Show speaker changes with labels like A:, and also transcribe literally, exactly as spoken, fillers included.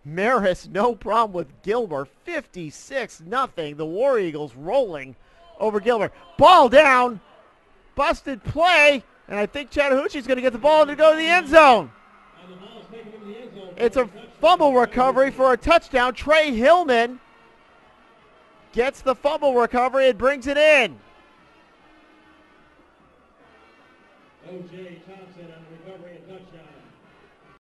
A: Maris, no problem with Gilmer. fifty-six nothing. The War Eagles rolling over Gilmer. Ball down. Busted play. And I think Chattahoochee's going to get the ball to go to the end zone. It's a fumble recovery for a touchdown. Trey Hillman gets the fumble recovery and brings it in.
B: O J Thompson on the recovery.